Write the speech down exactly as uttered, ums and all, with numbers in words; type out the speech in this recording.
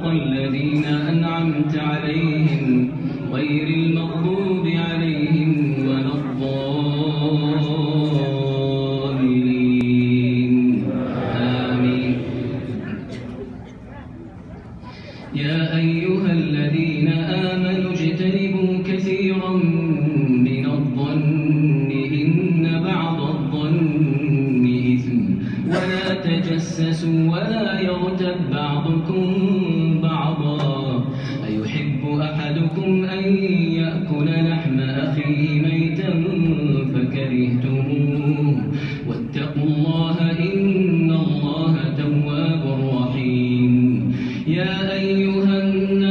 الذين أنعمت عليهم غير المغضوب عليهم ولا الضالين آمين. يا أيها الذين آمنوا اجتنبوا كثيرا من الظن إن بعض الظن إثم ولا تجسسوا ولا يغتب بعضكم بعضا أيحب أحدكم أن يأكل لحم أخيه ميتا فكرهتموه واتقوا الله إن الله تواب رحيم. يا أيها الناس